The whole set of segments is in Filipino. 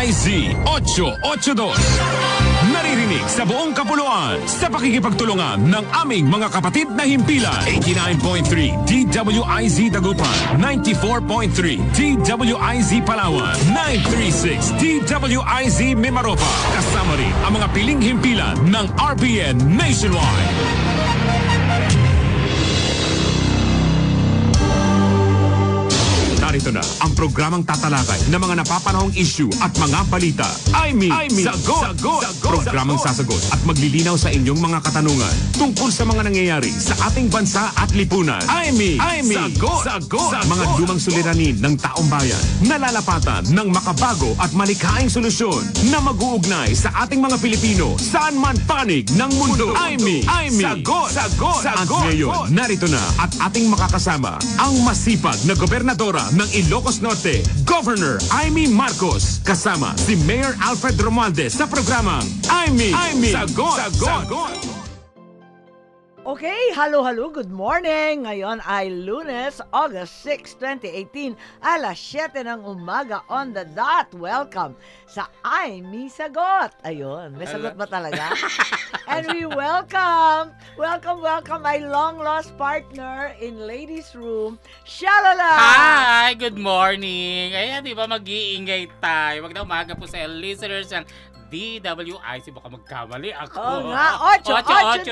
DWIZ 882. Naririnig sa buong kapuluan sa pakikipagtulungan ng aming mga kapatid na himpilan. 89.3 DWIZ Dagupan, 94.3 DWIZ Palawan, 936 DWIZ Mimaropa. Kasama rin ang mga piling himpilan ng RPN Nationwide. Narito na ang programang tatalakay ng mga napapanahong issue at mga balita. I mean, Sagot! Programang sasagot at maglilinaw sa inyong mga katanungan tungkol sa mga nangyayari sa ating bansa at lipunan. I mean, Sagot! Mga lumang suliranin ng taong bayan na lalapatan ng makabago at malikhaing solusyon na mag-uugnay sa ating mga Pilipino saan man panig ng mundo. I mean, Sagot! At ngayon, narito na at ating makakasama ang masipag na gobernadora ng Ilocos Norte, Governor Imee Marcos, kasama si Mayor Alfred Romualdez sa programang Imee Sagot! Okay, hello, good morning. Ngayon ay Lunes, August 6, 2018, alas 7 ng umaga on the dot. Welcome sa Imee Sagot. Ayun, may sagot ba talaga? And we welcome my long-lost partner in Ladies Room, Shalala! Hi! Good morning! Ayan, di ba mag-iingay tayo? Magandang umaga po sa listeners ng DWIZ. Baka magkamali ako. Oo nga, 882.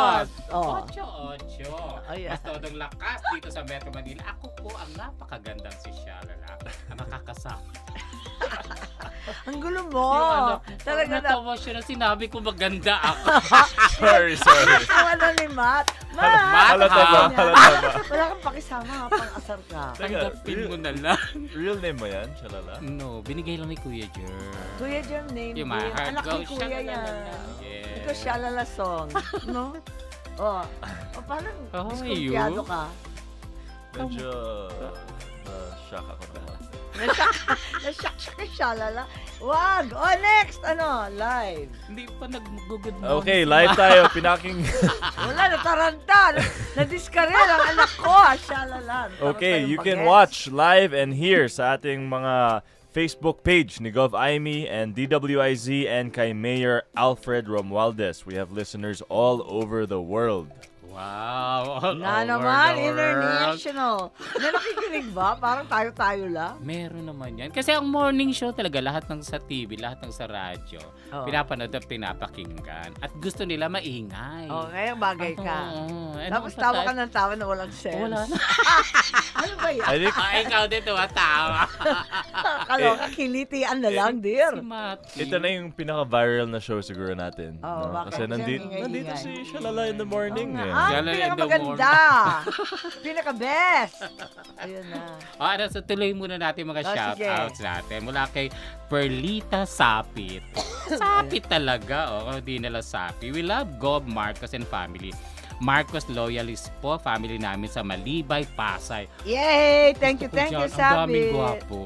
882. Mas todong lakas dito sa Metro Manila. Ako po ang napakagandang si Shalala na makakasama. Ang gulo mo. Talaga natawa siya na sinabi ko maganda ako. Sorry. Wala ni Matt. Halata ba? Wala kang pakisama, pang-asar ka. Tanggapin mo na lang. Real name mo yan, Shalala? No, binigay lang ni Kuya Jer. Kuya Jer name. Yung my heart anak ni goes Kuya yan. Yes. Ito Shalala song. No? Parang diskumpiyado ka. Medyo shock ako naman. Na-shock siya kay Shalala. Wag! Next! Live. Hindi pa nag-good morning. Okay, live tayo. Pinaking... Wala, nataranta. Nadiskarel ang anak ko, Shalala. Okay, you can watch live and hear sa ating mga Facebook page ni Gov Imee and DWIZ and kay Mayor Alfred Romualdez. We have listeners all over the world. Wow! Na naman, international. May nakikinig ba? Parang tayo-tayo lang? Meron naman yan. Kasi ang morning show talaga, lahat ng sa TV, lahat ng sa radyo, pinapanood at pinapakinggan. At gusto nila maingay. Kaya bagay ka. Tapos tawa ka ng tawa na walang sense. Wala na. Ano ba yan? Ikaw din tumatawa. Kaloka, kilitian na lang, dear. Si Mati. Ito na yung pinaka-viral na show siguro natin. Kasi nandito si Shalala in the morning. Pinakamaganda. Pinaka-best. Ayun na. So tuloy muna natin mga shoutouts natin. Mula kay Perlita Sapit. Sapit talaga. Di nila Sapi. We love Gov Marcos and family. Marcos Loyalist po, family namin sa Malibay, Pasay. Yay! Thank you, Sabi. Ang daming gwapo.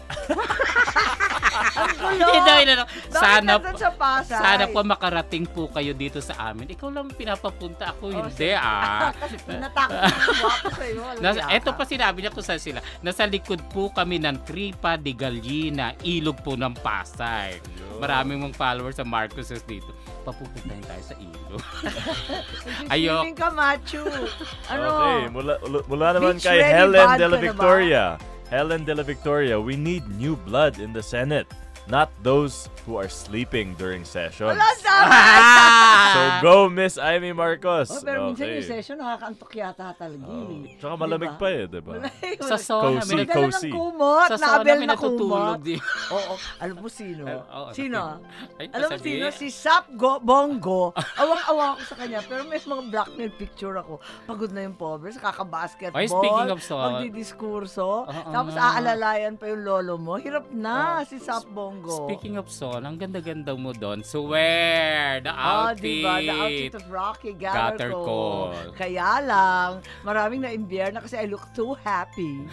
Ang gulo. Sana po makarating po kayo dito sa amin. Ikaw lang pinapapunta, ako hindi Natakot yung gwapo sa'yo. Ito pa sinabi niya kung saan sila. Nasa likod po kami ng Tripa de Gallina, ilog po ng Pasay. Maraming mong followers sa Marcoses dito. Papupuntahin tayo sa ilog. Ayok. Swimming ka, Machu. Okay, mula naman kay Helen de la Victoria. Helen de la Victoria, we need new blood in the Senate. Not those who are sleeping during sessions. Wala sama! So go, Miss Imee Marcos. Pero minsan yung session, nakakaantok yata talaga. Tsaka malamig pa diba? Sa sauna, cozy. Ng kumot. Sa sauna, may kumot. natutulog din. Oo. Alam mo sino? Sino? Ay, Alam mo sino? Si Sap Bongo. Awang-awa ako sa kanya. Pero may mga blackmail picture ako. Pagod na yung pobre. Kaka-basketball. Speaking of sauna. Magdidiskurso. Tapos aalalayan pa yung lolo mo. Hirap na si Sap Bongo. Speaking of sauna, ang ganda-ganda mo doon. Swear! The outfit! Diba? The outfit of Rocky Gattercole. Kaya lang, maraming na-imbier na kasi I look too happy.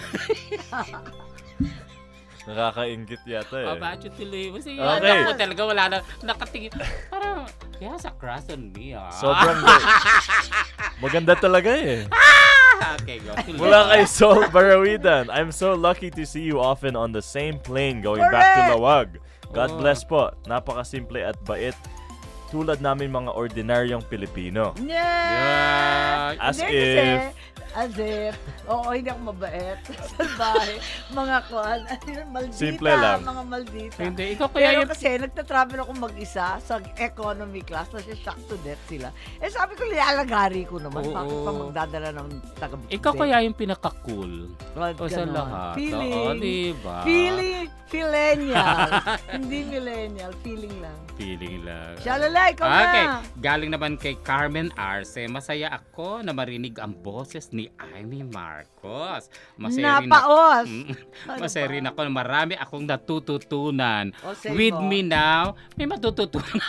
Nakakaingit yata Bacho tuloy mo. Sige, okay. Ako talaga wala na nakatingin. Parang, kaya sa crush on me Sobrang maganda talaga Okay, go. Mula kay Sol Barawidan, I'm so lucky to see you often on the same plane going back to Lawag. God bless po. Napakasimple at bait. Tulad namin mga ordinaryong Pilipino. Yeah! As Hindi, if... As if, oo, hindi ako mabait. Salbahe, mga kuan, maldita, Simple lang. mga maldita. Hindi, ikaw kaya Pero yung... kasi, nagtatravel ako mag-isa sa economy class, kasi shocked to death sila. Eh, sabi ko, lialagari ko naman, Oo. bakit pa magdadala ng taga Ikaw kaya yung pinaka-cool. O sa ganon. lahat. Feeling, Oo, diba? Feelenial. Hindi millennial, feeling lang. Feeling lang. Shalala, ikaw Okay, na. galing naman kay Carmen Arce. Masaya ako na marinig ang boses ni Amy Marcos. Napaos. Masaya rin ako na marami akong natututunan. O, say With mo. me now, may matututunan.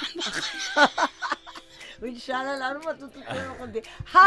With shalala, ano matututunan ko di?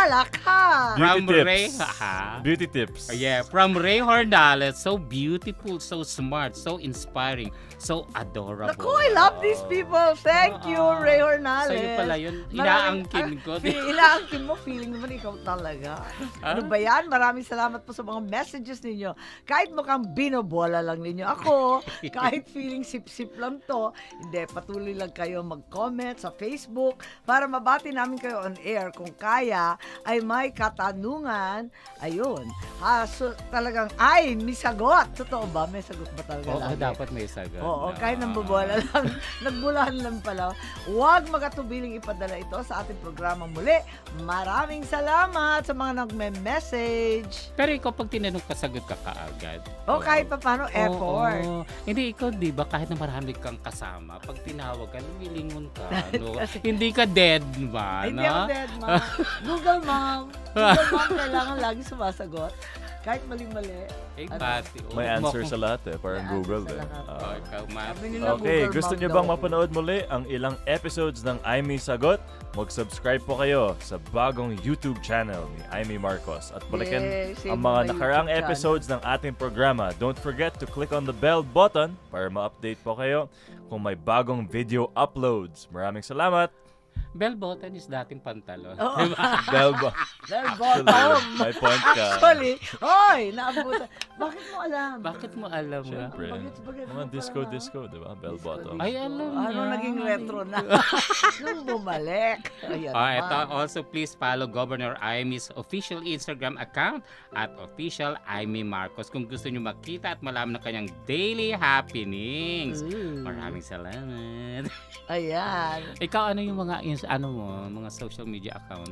Halakha! From Beauty Ray, tips. haha. Beauty tips. Yeah, from Ray Hornales, so beautiful, so smart, so inspiring, so adorable. Naku, I love these people. Thank you, Ray Hornales. Sa'yo pala yun. Maraming- Inaangkin ko. Inaangkin mo, feeling naman ikaw talaga. Ano ba yan? Maraming salamat po sa mga messages ninyo. Kahit mukhang binobola lang ninyo ako, kahit feeling sip-sip lang to, hindi, patuloy lang kayo mag-comment sa Facebook para mabati namin kayo on air. Kung kaya, ay may katanungan. Ayun. So, talagang, may sagot. Totoo ba? May sagot ba talaga Oo, lagi? dapat may sagot. Oo, kahit nambobola lang, nagbulahan lang pala. Huwag magatubiling ipadala ito sa ating programa muli. Maraming salamat sa mga nagme-message. Pero ikaw, pag tinanong ka, sagot ka kaagad. O kahit pa paano, effort. Oo. Hindi, ikaw, di ba, kahit na marami kang kasama, pag tinawag ka, lumilingon ka. No? Hindi ka dead ba? Ay, hindi ako dead, ma'am. Google, ma'am. Google, ma'am, kailangan lagi sumasagot. Kahit mali-mali. Bati. May answer sa lahat Parang May Google answer sa eh. lahat. Oh, ikaw, Matt. Sabi nila, Okay, Google, gusto ma'am niyo daw. bang mapanood muli ang ilang episodes ng Aimee Sagot? Mag-subscribe po kayo sa bagong YouTube channel ni Aimee Marcos at balikan Yay, save ang mo mga my nakaraang YouTube channel. episodes ng ating programa. Don't forget to click on the bell button para ma-update po kayo kung may bagong video uploads. Maraming salamat! Bell button is dating pantalon. Oo. Diba? Bell Bell Actually, bottom. may point ka. Actually, oy, naabutan. Bakit mo alam? Bakit mo alam na? Siyempre. Bakit Mga mo disco, di ba? Bell bottom. Ay, alam Ano niya. naging retro na? Nung bumalik. Ayan Ito naman. also please follow Governor Aimee's official Instagram account at official Aimee Marcos kung gusto nyo makita at malaman ng kanyang daily happenings. Ooh. Maraming salamat. Ayan. Ikaw, ano yung mga mga social media account?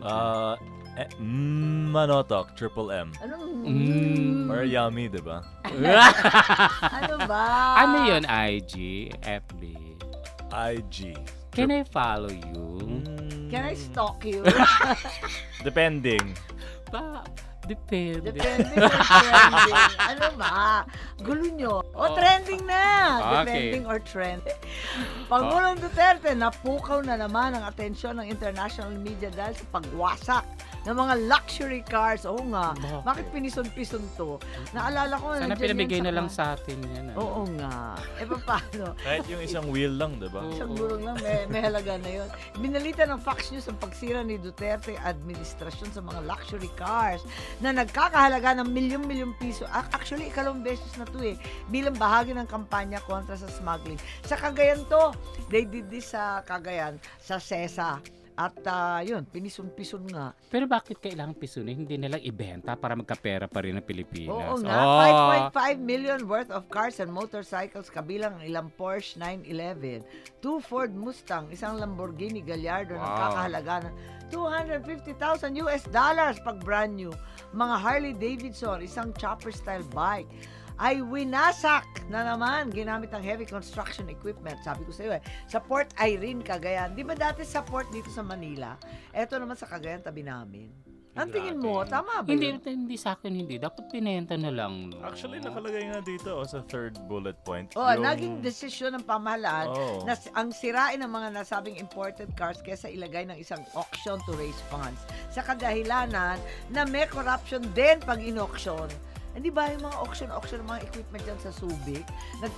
Manotok, Triple M. Anong... Or Yummy, di ba? Ano ba? Ano yun, IG, FB? IG. Can I follow you? Can I stalk you? Depending. Depende. Depende sa trending. Ano ba? Gulo nyo. O, trending na. Okay. Depending or trend. Pangulong Duterte, napukaw na naman ang atensyon ng international media dahil sa pagwasak ng mga luxury cars. Oo nga. Bakit pinison-pison to? Naalala ko, Sana nandiyan pinabigay yan na lang sa atin yan. ano? Oo nga. Paano? Kahit yung isang wheel lang, di ba? Isang gulong lang, may halaga na yun. Binalita ng Fox News ang pagsira ni Duterte administrasyon sa mga luxury cars na nagkakahalaga ng milyon-milyong piso. Actually, ikalawang beses na to bilang bahagi ng kampanya kontra sa smuggling. Sa Cagayan to, they did this sa Cagayan, sa CESA. At yun, pinison-pison nga. Pero bakit kailangan pisunin? Hindi nilang ibenta para magkapera pa rin ng Pilipinas. Oo nga, 5.5 million worth of cars and motorcycles kabilang ang ilang Porsche 911, 2 Ford Mustang, isang Lamborghini Gallardo na kakahalaga ng $250,000 pag brand new, mga Harley Davidson, isang chopper style bike, ay winasak na naman ginamit ng heavy construction equipment. Sabi ko sa iyo sa Port Irene, Cagayan. Di ba dati sa port dito sa Manila? Eto naman sa Cagayan, tabi namin. Ang tingin mo, tama ba yun? Hindi sa akin, hindi. Dapat pinenta na lang. No? Actually, nakalagay nga dito sa third bullet point. Naging desisyon ng pamahalaan na ang sirain ng mga nasabing imported cars kesa ilagay ng isang auction to raise funds. Sa kadahilanan na may corruption din pag in-auction. Hindi ba yung mga auction ng mga equipment dyan sa Subic,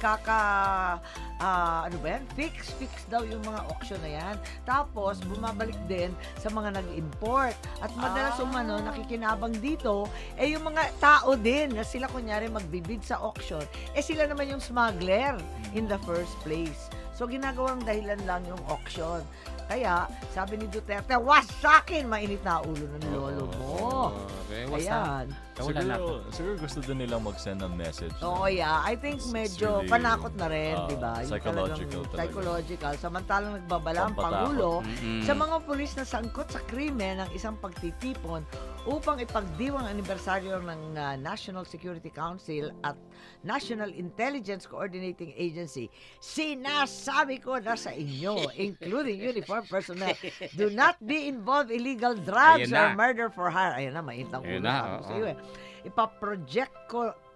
fix daw yung mga auction na yan. Tapos, bumabalik din sa mga nag-import. At madalas nakikinabang dito, yung mga tao din na sila kunyari magbibid sa auction, sila naman yung smuggler in the first place. So, ginagawang dahilan lang yung auction. Kaya, sabi ni Duterte, wasakin! Mainit na ulo ng lolo mo. Ayan. Siguro gusto din nilang mag-send ng message. I think medyo really, panakot na rin, di ba? Yung psychological talagang psychological. Samantalang nagbabala ang Pangulo sa mga pulis na sangkot sa krimen ng isang pagtitipon upang ipagdiwang ang anibersaryo ng National Security Council at National Intelligence Coordinating Agency. Sinasabi ko na sa inyo, including uniformed personnel, do not be involved in illegal drugs or murder for hire. Ayan na, maintang ulo sa iyo eh. Ipoproject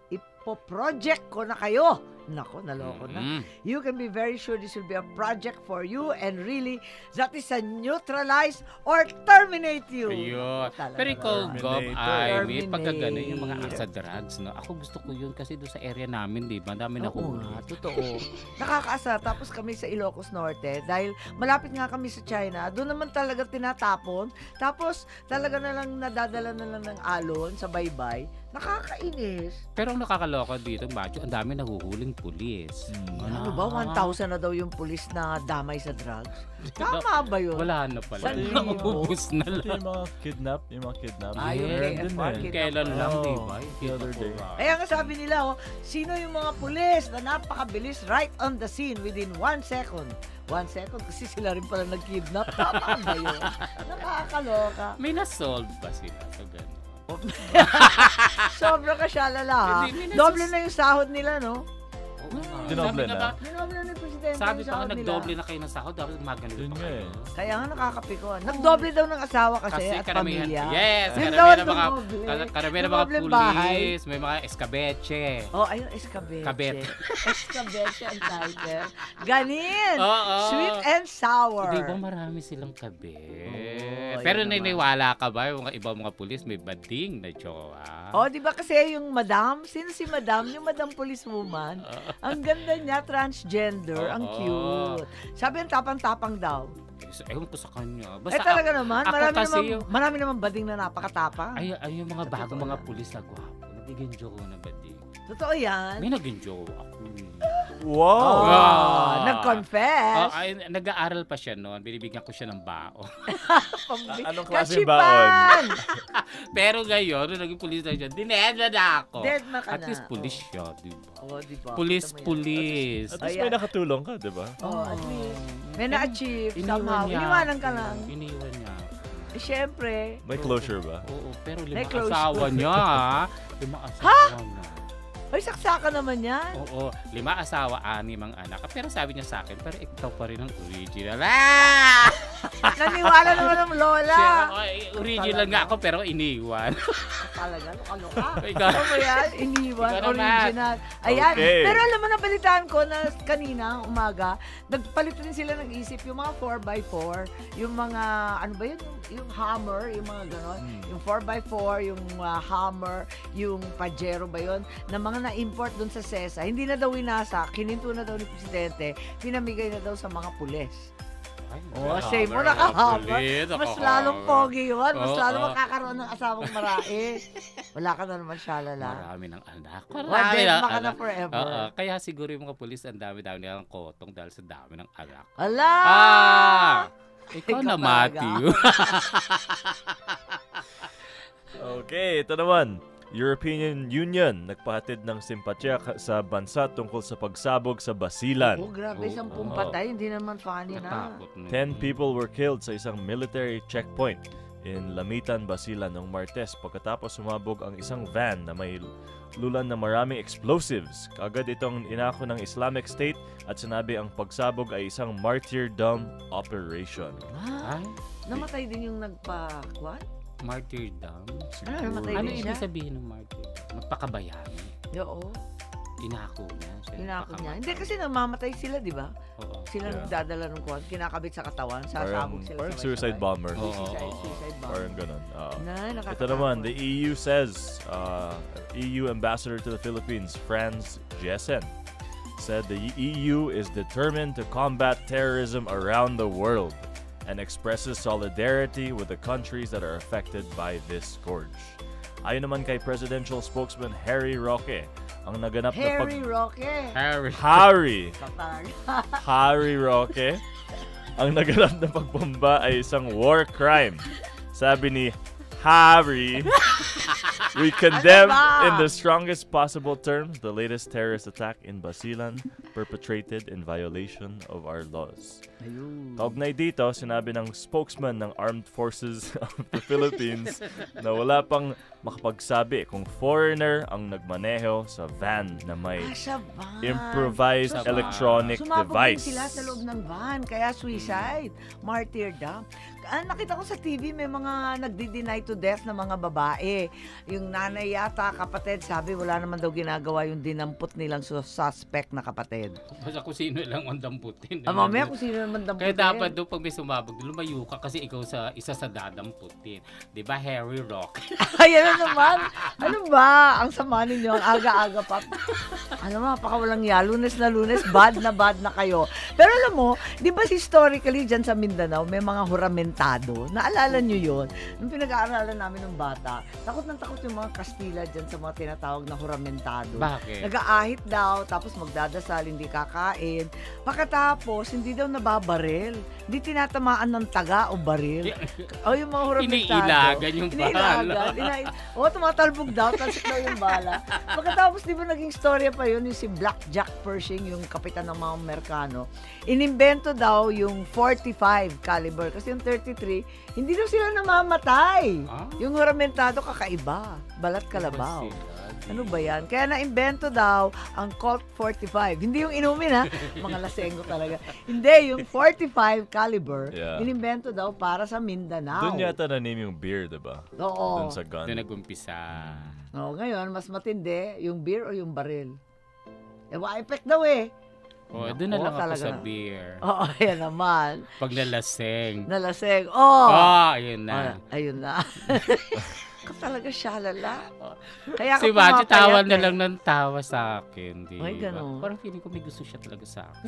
ko na kayo. Nako, naloko na. You can be very sure this will be a project for you and really that is a neutralize or terminate you. Ayun. Pero ikaw, Gob, may pagka gano'n yung mga asa drugs, no? Ako gusto ko yun kasi doon sa area namin, di ba? Dami na Oo nga, totoo. Nakakaasa. Tapos kami sa Ilocos Norte, dahil malapit nga kami sa China, doon naman talaga tinatapon. Tapos talaga na lang nadadala na lang ng alon sa baybay. Nakakainis. Pero ang nakakaloka dito, Macho, ang dami nahuhuling pulis. Ano ba? 1,000 na daw yung pulis na damay sa drugs? Tama ba yun? Wala na pala. 1,000. Ubus na lang. Yung mga kidnap. Kailan lang, di ba? The other day. Kaya nga sabi nila, sino yung mga pulis na napakabilis right on the scene within 1 second? 1 second kasi sila rin pala nag-kidnap. Tama ba yun? Nakakaloka. May na-solve ba sila sa gano'n? Sobra ka siya lala, ha? Doble na yung sahod nila, no? Dinoble na. Dinoble na yung presidente Sabi yung pa nga, sahod nila. nagdoble na kayo ng sahod, dapat maganito Yun pa nga kayo. Kaya nga nakakapikon. Nagdoble daw ng asawa kasi at karamihan, pamilya. yes, Yun karamihan daw ng mga, doble. karamihan ng mga Dobleng bahay. pulis, may mga escabeche. Oh, ayun, escabeche. Kabet. Escabeche ang title. Ganin! Oo. Sweet and sour. Di ba marami silang kabet? Oo, Pero ayun naman. naniniwala ka ba yung mga ibang mga pulis may bading na jowa? Oh, di ba kasi yung madam? Sino si madam? Yung madam police woman. Ang ganda niya, transgender. Ang cute. Sabi ang tapang-tapang daw. Ewan ko sa kanya. Talaga naman. ako Marami naman bading na napakatapang. Ay, yung mga bagong Totoo mga yan. pulis na gwapo. Nabigyan jowa ko na bading. Totoo yan. May naging jowa ako. Wow! Nag-confess. Nag-aaral pa siya noon. Binibigyan ko siya ng bao. Anong klaseng Kachipan! Pero ngayon, nung naging pulis na siya, dinedma na ako. Dead na ka At na. least pulis siya, di ba? Oh, di ba? Pulis. At least may nakatulong ka, di ba? Oh, at least. May na-achieve. Iniwan Somehow. niya. Iniwanan ka lang. Iniwan niya. Siyempre. May closure ba? Oo, pero May 5 close asawa ko. niya, ha? 5 asawa niya. Ay, saksaka naman yan. Oo, 5 asawa, 6 ang anak. Pero sabi niya sa akin, pero ikaw pa rin ang original. Naniwala naman ng lola. Original nga ako, pero iniwan. Talaga, luka-luka. Ikaw. Ano ba yan? Iniwan, Ikaw naman. original. Ayan. Okay. Pero alam mo, nabalitaan ko na kanina, umaga, nagpalit rin sila ng isip, yung mga 4x4, yung mga, ano ba yun? Yung Hummer, yung mga ganon. Yung 4x4, yung Hummer, yung Pajero ba yun? Na mga na-import dun sa CESA. Hindi na daw winasa, kininto na daw ni Presidente, pinamigay na daw sa mga pulis. Same mo, nakahammer. Mas lalong pogi yun. Mas lalong makakaroon ng asawang marae. Wala ka na naman siya, lala. Marami ng anak. Marami ng anak. Na forever. Kaya siguro yung mga pulis, ang dami-dami nilang kotong dahil sa dami ng anak. Ala! Ikaw na, talaga. Matthew. Okay, ito naman. European Union nagpahatid ng simpatya sa bansa tungkol sa pagsabog sa Basilan. Oh, grabe, 10 patay. Hindi naman funny na. Natakot na. 10 people were killed sa isang military checkpoint in Lamitan, Basilan noong Martes pagkatapos sumabog ang isang van na may lulan na maraming explosives. Kaagad itong inako ng Islamic State at sinabi ang pagsabog ay isang martyrdom operation. Ay, Namatay din yung nagpa-kwan? martyrdom. Ano, namatay Ano din siya? ibig sabihin ng martyrdom? Magpakabayani. Oo. Inako niya. Siya Kinakot niya. nagpakamatay. Hindi kasi namamatay sila, di ba? Oo. Sila Yeah. nagdadala ng kwan, kinakabit sa katawan, sasabog sila Parang sa suicide bomber. Suicide bomber. Parang ganun. Nakakatakot. Ito naman, the EU says, EU Ambassador to the Philippines, Franz Jessen, said the EU is determined to combat terrorism around the world and expresses solidarity with the countries that are affected by this scourge. Ayon naman kay Presidential Spokesman Harry Roque, ang naganap na Harry Roque, ang naganap na pagbomba ay isang war crime. Sabi ni Harry, we condemn in the strongest possible terms the latest terrorist attack in Basilan perpetrated in violation of our laws. Kaugnay dito, sinabi ng spokesman ng Armed Forces of the Philippines na wala pang makapagsabi kung foreigner ang nagmaneho sa van na may improvised electronic device. Sumabog sila sa loob ng van, kaya suicide, martyrdom. Nakita ko sa TV may mga nagdi-deny to death na mga babae. Yung nanay yata, kapatid, sabi wala naman daw ginagawa yung dinampot nilang suspect na kapatid. Basta kung sino lang ang damputin. Mamaya kung sino naman damputin. Kaya dapat doon pag may sumabog, lumayo ka kasi ikaw isa sa dadamputin. Diba, Harry Roque? Ayan na naman. Ano ba? Ang sama ninyo, ang aga-aga pa. Ano ba, pakawalang ya. Lunes na lunes, bad na kayo. Pero alam mo, di ba historically dyan sa Mindanao, may mga huramentado. Naalala nyo yun? Nung pinag-aaralan namin ng bata, takot yung mga Kastila dyan sa mga tinatawag na huramentado. Bakit? Nag-aahit daw, tapos magdadasal, hindi kakain. Pagkatapos, hindi daw nababaril. Hindi tinatamaan ng taga o baril. O yung mga huramentado. Iniilagan yung bala. Tumatalbog daw, talsik daw yung bala. Pagkatapos, di ba naging storya pa yun, yung si Black Jack Pershing, yung kapitan ng mga Amerikano. Inimbento daw yung 45 caliber. Kasi yung 33, hindi daw sila namamatay. Yung huramentado kakaiba. Balat kalabaw. Ano ba yan? Kaya na-invento daw ang Colt 45. Hindi yung inumin, ha? Mga lasengo talaga. Hindi, yung 45 caliber, inimbento daw para sa Mindanao. Doon yata na-name yung beer, diba? Oo. Doon sa gun. Doon nag-umpisa. Ngayon, mas matindi, yung beer o yung baril. Effect daw eh. Doon na lang ako sa beer. Ayan naman. Paglalaseng. Nalaseng. Ayun na. Ayun na. Talaga siya, lala. Kaya si Bachi, tawa na lang ng tawa sa akin. Ay, ganun. Parang feeling ko may gusto siya talaga sa akin.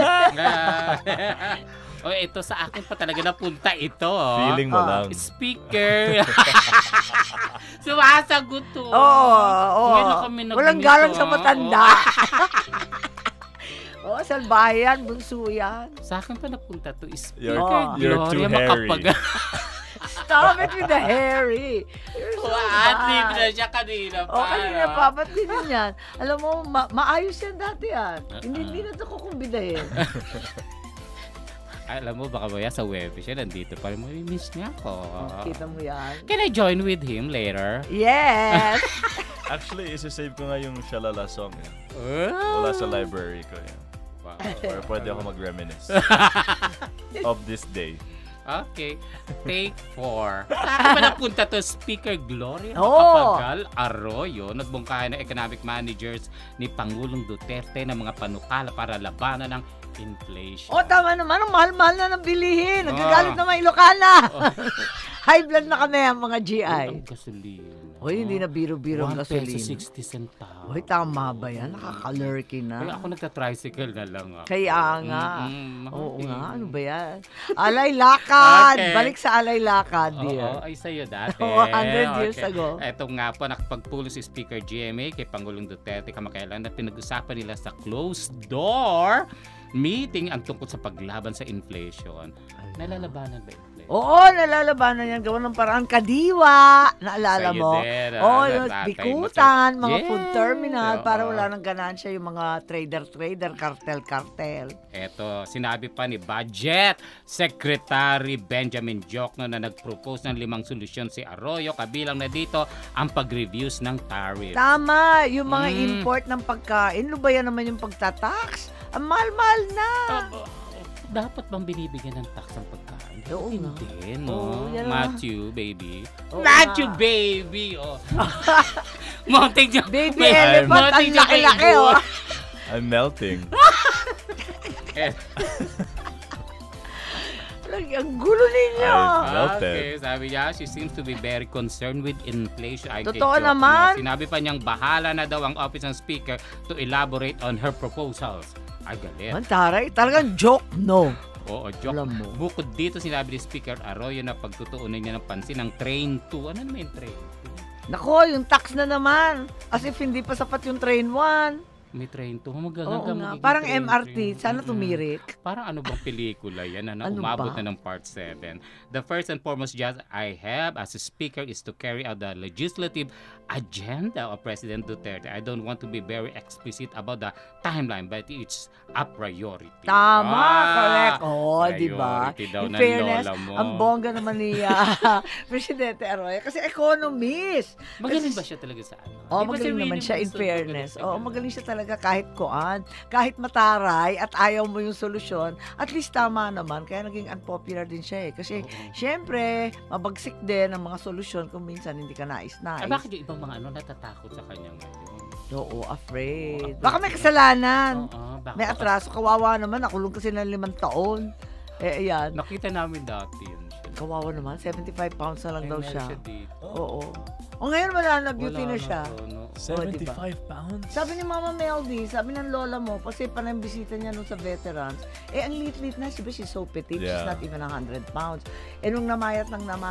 Ito sa akin pa talaga napunta ito. Feeling mo lang. Speaker. Sumasagot to. Walang galang sa matanda. Salbahe yan, bunso yan. Sa akin pa napunta to. Speaker Gloria, makapag... Stop it with the Harry. You're so bad. na siya kanina pa. Kanina pa. Ba't ganyan yan? Alam mo, maayos yan dati yan. Hindi na ito kukumbidahin. Alam mo, baka maya sa web siya, nandito pa rin mo, miss niya ako. Kita mo yan. Can I join with him later? Yes! Actually, isa-save ko nga yung Shalala song. Wala sa library ko. Wow. Or pwede ako mag-reminisce of this day. Okay. Take 4. Saan ba napunta to? Speaker Gloria Macapagal Arroyo, nagbungkahan ng economic managers ni Pangulong Duterte ng mga panukala para labanan ng inflation. Tama naman. Ang mahal-mahal na ng bilihin. Nagagalit na mga Ilocana. High blood na kami ang mga GI. Ang gasolina. Hindi na biro-biro ang gasolina. 1 peso 60 centavos. Tama ba yan? Nakakalurky na. Kaya ako nagka-tricycle na lang. Kaya nga. Oo nga. Ano ba yan? Alay lakad. Okay. Balik sa alay lakad, dear. Ay sa'yo dati. 100 years ago. Ito nga po, nakapagpulo si Speaker GMA kay Pangulong Duterte kamakailan na pinag-usapan nila sa closed door meeting ang tungkol sa paglaban sa inflation. Nalalabanan ba inflation? Nalalabanan yan. Gawa ng paraan kadiwa. Naalala mo? Yung bikutan, mga food terminal, para wala nang ganansya yung mga trader, cartel. Eto, sinabi pa ni Budget Secretary Benjamin Diokno na nag-propose ng 5 solusyon si Arroyo. Kabilang na dito ang pag-reviews ng tariff. Tama. Yung mga import ng pagkain, lubayan naman yung pagtatax. Ang mahal-mahal na. Dapat bang binibigyan ng tax ang pagkain? Hindi, no? Matthew, baby. Baby! Mounting baby elephant, ang laki-laki, I'm melting. Ang gulo ninyo. Okay, sabi niya, she seems to be very concerned with inflation. Totoo naman. Sinabi pa niyang bahala na daw ang office ng speaker to elaborate on her proposals. Ay, galit. Taray, talagang joke, no? Oo, joke. Bukod dito, sinabi ni Speaker Arroyo na pagtutuunan niya ng pansin ng Train 2. Ano naman yung Train 2? Nako, yung tax na naman. As if hindi pa sapat yung train 1. May train to. Oo nga. Parang MRT. Sana tumirik. Parang ano bang pelikula yan? Ano Umabot ba? na ng part 7. The first and foremost job I have as a speaker is to carry out the legislative agenda of President Duterte. I don't want to be very explicit about the timeline, but it's a priority. Tama, correct. Di ba? Priority daw In ng fairness, lola mo. ang bongga naman ni Presidente Arroyo. Kasi economist. Magaling ba siya talaga sa ano? Oh, Di ba magaling si naman Winnie siya in Monson fairness. sa Oo, ganun? magaling siya talaga kahit kuan. Kahit mataray at ayaw mo yung solusyon, at least tama naman. Kaya naging unpopular din siya eh. Kasi, syempre, mabagsik din ang mga solusyon kung minsan hindi ka nais-nais. Bakit yung ibang mga natatakot sa kanya ngayon? Oo, afraid. Baka may kasalanan. Baka May atraso. Kawawa naman. Nakulong kasi ng 5 taon. Ayan. Nakita namin dati yun siya. Kawawa naman. 75 pounds na lang daw siya. Dito. Oo. O ngayon wala na, beauty na siya. 75 diba? pounds? Sabi ni Mama Meldy, sabi ng lola mo, kasi panang bisita niya nung sa veterans, ang lit-lit na, she's so petite, she's not even 100 pounds. Nung namayat,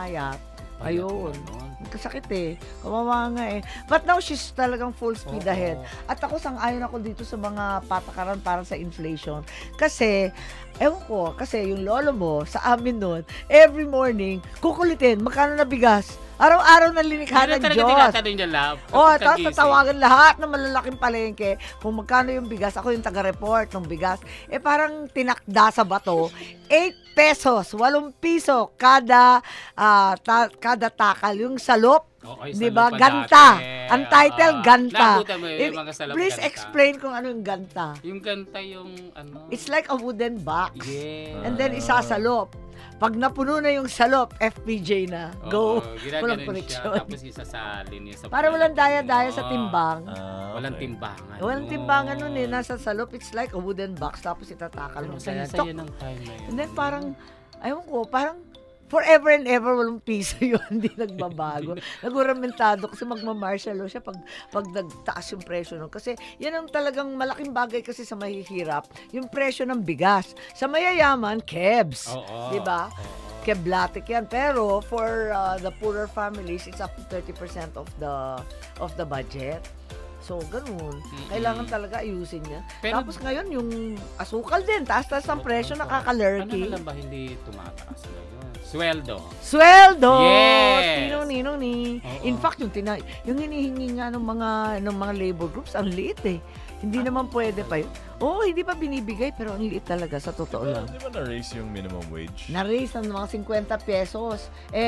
ayun. Kasakit eh. Kawawa nga eh. But now, she's talagang full speed ahead. At ako, sang-ayon ako dito sa mga patakaran para sa inflation. Kasi, ewan ko, kasi yung lolo mo, sa amin nun, every morning, kukulitin, magkano na bigas? Araw-araw na linikha ng Diyos. Tinatanong niya lang. Tapos tatawagan lahat ng malalaking palengke kung magkano yung bigas. Ako yung taga-report ng bigas. Parang tinakda sa bato. 8 pesos, 8 piso kada takal. Yung salop, di ba? Ganta. Ang title, Ganta. Please explain kung ano yung Ganta. Yung Ganta yung ano? It's like a wooden box. Yeah. And then isasalop. Pag napuno na yung salop, FPJ na. Go. Walang koneksyon. Tapos isasalin niya sa... Para walang daya-daya sa timbang. Walang timbangan. Walang timbangan nun eh. Nasa salop, it's like a wooden box. Tapos itatakal mo. Saya ng time na yun. And then parang, ayun ko, parang forever and ever, 8 piso yun. Hindi nagbabago. Naguramentado kasi magma-martial law siya pag nagtaas yung presyo nun. Kasi yan ang talagang malaking bagay kasi sa mahihirap, yung presyo ng bigas. Sa mayayaman, kebs. Diba? Keblatic yan. Pero for the poorer families, it's up to 30% of the budget. So, ganun. Kailangan talaga ayusin yan. Pero, tapos ngayon, yung asukal din. Taas-taas ang presyo, nakaka-lurky. Ano naman ba hindi tumataas ngayon? Sweldo. Yes! Ninong ni. In fact, yung hinihingi nga ng mga labor groups, ang liit eh. Hindi naman pwede pa yun. Hindi pa binibigay, pero ang liit talaga, sa totoo lang. Di ba na-raise yung minimum wage? Na-raise ng mga 50 pesos.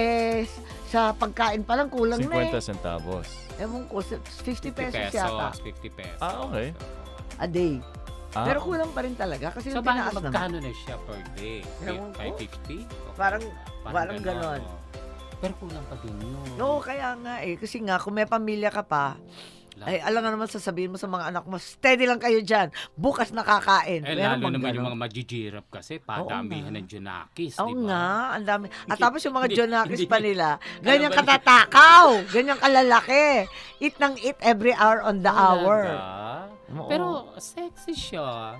Sa pagkain pa lang, kulang 50 na eh. 50 centavos. Ewan ko, 50 pesos yata. 50 pesos. Okay. A day. Pero kulang pa rin talaga kasi yung tinaas naman. Magkano na siya per day? 550? Parang ganon. Pero kulang pa din yun. No, kaya nga eh. Kasi nga, kung may pamilya ka pa, alam nga naman sasabihin mo sa mga anak mo, steady lang kayo dyan. Bukas nakakain. Lalo naman yung mga majijirap kasi, padamihan ng Junakis, Oo di ba? nga, ang dami. At tapos yung mga Junakis pa nila, ganyan katatakaw, ganyan kalalaki. Eat ng eat every hour on the hour. Pero sexy siya.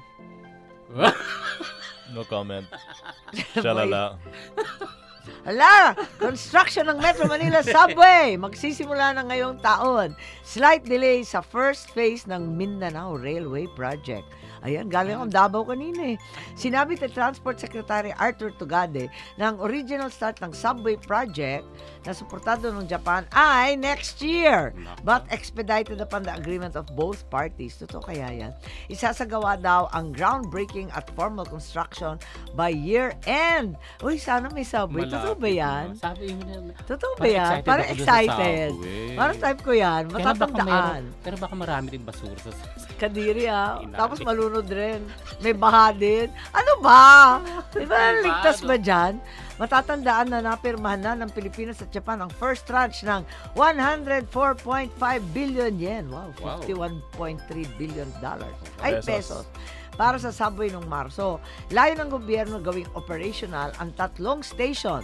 No comment. Shalala. Hala, construction ng Metro Manila Subway magsisimula na ngayong taon. Slight delay sa first phase ng Mindanao Railway Project. Ayan, galing akong Davao kanina eh. Sinabi ni Transport Secretary Arthur Tugade na ang original start ng subway project na suportado ng Japan ay next year. But expedited upon the agreement of both parties. Totoo kaya yan? Isasagawa daw ang groundbreaking at formal construction by year end. Uy, sana may subway. Totoo ba yan? Totoo ba yan? Parang excited. Parang type ko yan. Matatandaan. Pero baka marami din basura sa Kadiri Tapos malunod rin. May baha din. Ano ba? Di ba ligtas ba dyan? Matatandaan na napirmahan na ng Pilipinas at Japan ang first tranche ng 104.5 billion yen. Wow, $51.3 billion. Ay, pesos. Para sa subway noong Marso. Layo ng gobyerno gawing operational ang 3 stations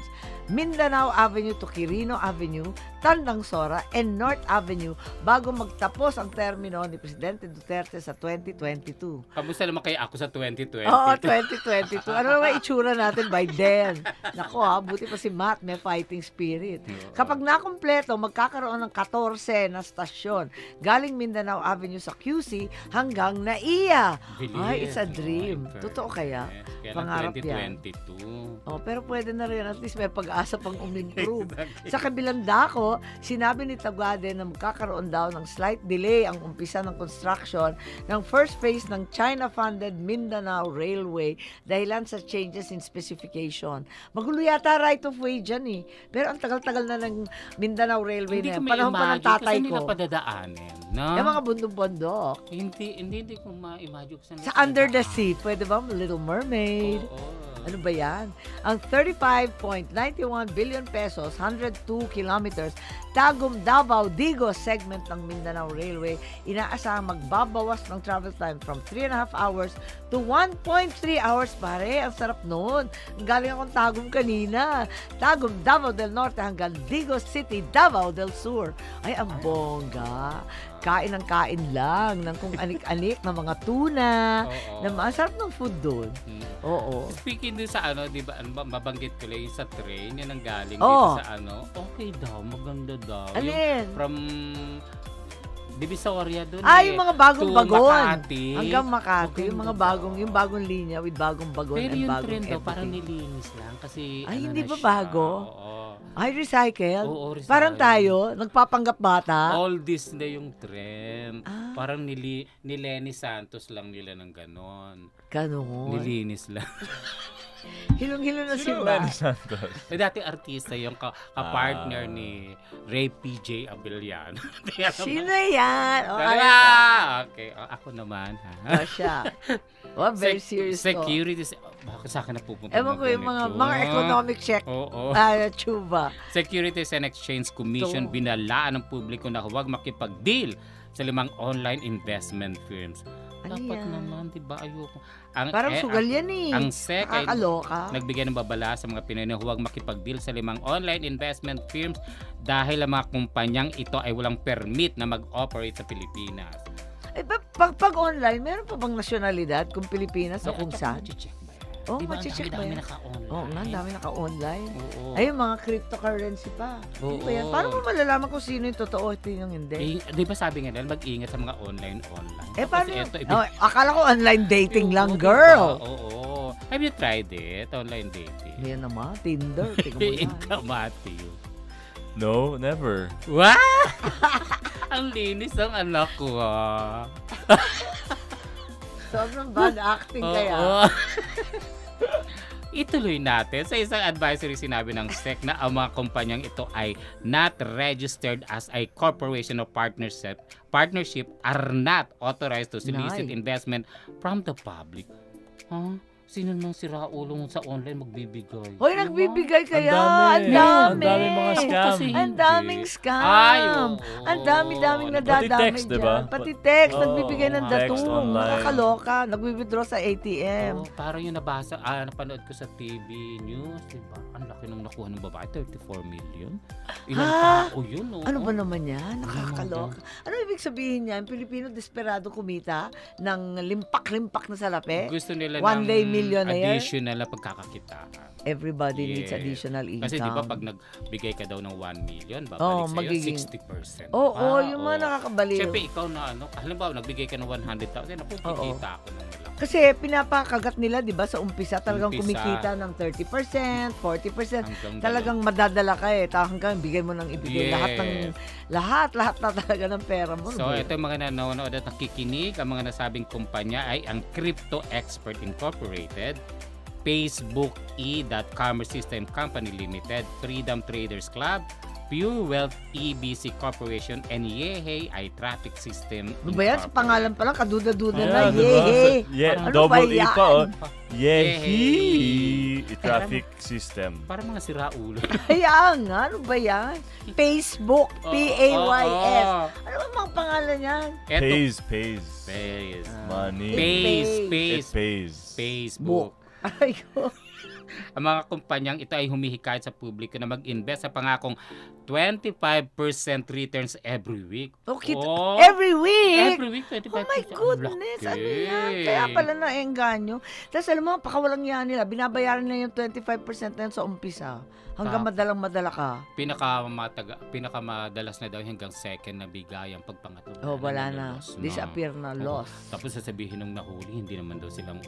Mindanao Avenue to Quirino Avenue, Tandang Sora, and North Avenue bago magtapos ang termino ni Presidente Duterte sa 2022. Kamusta naman kaya ako sa 2020? Oo, 2022. Ano naman itsura natin by then? Naku buti pa si Matt may fighting spirit. Kapag nakumpleto, magkakaroon ng 14 na stasyon galing Mindanao Avenue sa QC hanggang NAIA. Ay, it's a dream. Totoo kaya? Kaya Pangarap 2022. Oh, pero pwede na rin. At least may pag-asa pang umimprove. Sa kabilang dako, sinabi ni Taguade na magkakaroon daw ng slight delay ang umpisa ng construction ng first phase ng China-funded Mindanao Railway dahilan sa changes in specification. Magulo yata right of way dyan eh. Pero ang tagal-tagal na ng Mindanao Railway Hindi na ko yan. Panahon pa ng ma-imagine tatay kasi nila ko. padadaanin. No? Yung mga bundok-bundok. Hindi ko ma-imagine. Sa Under the Sea, pwede ba? Little Mermaid. Oo. Ano ba yan? Ang 35.91 billion pesos, 102 kilometers, Tagum Davao Digos segment ng Mindanao Railway, inaasahang magbabawas ng travel time from 3.5 hours to 1.3 hours, pare. Ang sarap noon. Galing akong Tagum kanina. Tagum Davao del Norte hanggang Digos City, Davao del Sur. Ay, ang bongga. Kain ng kain lang ng kung anik-anik ng mga tuna. Oo. Na masarap ng food doon. Oo. Speaking din sa di ba, mabanggit ko lang yung sa train, yan ang galing Oo. dito sa okay daw, maganda daw. Alin? From Divisoria doon Yung mga bagong to bagon. Makati. Hanggang Makati, yung mga Maganda yung bagong linya with bagong bagon Pero and yung bagong train daw, everything. parang nilinis lang kasi Ay, hindi na ba siya. bago? Oo. Ay, recycle? Oo, recycle. Parang tayo, nagpapanggap bata. All this na yung trend. Ah. Parang ni Lenny Santos lang nila ng ganon. Ganon. Nilinis lang. Hilong-hilo na Sino sila. Lenny Santos? Dati artista yung ka-partner ni Ray PJ Abellano. Sino yan? Okay, ako naman. Siya. Very serious to. Security. Bakit sa akin napupunta? Ewan ko yung mga economic check. Oo. Chuba. Securities and Exchange Commission binalaan ng publiko na huwag makipag-deal sa 5 online investment firms. Ano Dapat yan? naman, di ba? Ayoko. Parang sugal yan eh. Ang SEC ay Nakakaloka. nagbigay ng babala sa mga Pinoy na huwag makipag-deal sa 5 online investment firms dahil ang mga kumpanyang ito ay walang permit na mag-operate sa Pilipinas. Pag online, meron pa bang nasyonalidad kung Pilipinas o kung saan? Check ba yan? Oo, Di ba, mache-check ba ang dami yan? naka-online. Oo nga, ang dami naka-online. Oo. Ay, yung mga cryptocurrency pa. Ano ba yan? Oo. Paano mo malalaman kung sino yung totoo at yung hindi? Di ba sabi nga nila, mag-ingat sa mga online. Paano Kasi yun? ito, Akala ko online dating lang, Oo, girl. diba? Oo. Have you tried it? Online dating? Yan naman, Tinder. Tingnan mo yan. Ikaw, Matthew. No, never. What? Ang linis ng anak ko, Sobrang bad acting kaya. Oo. Ituloy natin. Sa isang advisory sinabi ng SEC na ang mga kumpanyang ito ay not registered as a corporation or partnership are not authorized to solicit Nay. investment from the public. Huh? Sino nang siraulong sa online magbibigay? Hoy, nagbibigay kaya. Ang Ang dami. dami. Ang daming mga scam. Kasi Ang daming scam. Ay, oo. Ang dami-daming nadadamay Pati text, dyan. diba? Pati text, Oo, nagbibigay ng text datong. online. Nakakaloka. Nagwi-withdraw sa ATM. Parang yung nabasa, napanood ko sa TV news, diba? Ang laki nung nakuha ng babae, 34 million. Ilang Ha? tao yun, no? Ano ba naman yan? Nakakaloka. Ano ibig sabihin niyan? Pilipino desperado kumita ng limpak-limpak na salapi? Gusto nila One ng day millionaire? additional na pagkakakitaan. Everybody needs Yes. additional income. Kasi di ba pag nagbigay ka daw ng 1 million, babalik Oo, sa'yo magiging- 60%. Oo, yung mga nakakabaliw. Siyempre, ikaw na halimbawa, nagbigay ka ng 100,000, naku, kikita ako ng malaki. Kasi pinapakagat nila, di ba, sa umpisa talagang Umpisa. kumikita ng 30%, 40%. Hanggang Talagang madadala ka eh. Hanggang bigay mo ng ibigay. Yes. Lahat na talaga ng pera mo. So, ito yung mga nanonood at nakikinig. Ang mga nasabing kumpanya ay ang Crypto Expert Incorporated, Facebook E.Commerce System Company Limited, Freedom Traders Club, Pure Wealth EBC Corporation, and Yehey I Traffic System Ano ba yan? Sa pangalan pa lang, kaduda-duda na. Ayan, diba? Yehey! Ano ba Double E yan? pa, oh. Yehey! Traffic system. Para mga siraulo. Kaya nga, ano ba yan? Facebook, P-A-Y-S. Oo. Ano ba mga pangalan yan? Eto, Pays. Pays. Money. Pays. Pays. It pays. Facebook. Aray ko. Ang mga kumpanyang ito ay humihikayat sa publiko na mag-invest sa pangakong 25% returns every week. Okay, Oh, every week? Every week, 25%. Oh my goodness, ano yan? Kaya pala naengganyo. Tapos alam mo, pakawalang yan nila, binabayaran na yung 25% na yun sa umpisa. Hanggang madalang-madala ka. Pinakamadalas na daw hanggang second na bigayan pag pangatlo. Oh, wala na. Disappear na, Oo. loss. Tapos sasabihin nung nahuli, hindi naman daw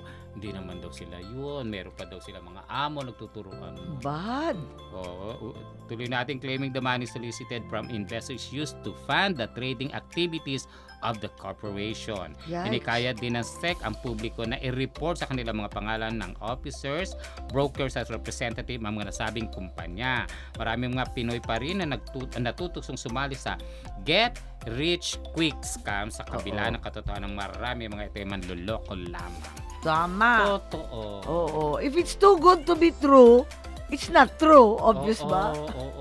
sila yun. Meron pa daw sila mga amo, nagtuturuan. Bad. Oo. Tuloy natin claiming the money solicited from investors used to fund the trading activities of the corporation. Yikes. Inikaya din ng SEC ang publiko na i-report sa kanilang mga pangalan ng officers, brokers at representative ng mga nasabing kumpanya. Maraming mga Pinoy pa rin na natutuksong sumali sa Get Rich Quick scam sa kabila ng katotohanan ng marami mga ito ay manluloko lamang. Tama. Totoo. Oo. If it's too good to be true, it's not true. Obvious ba?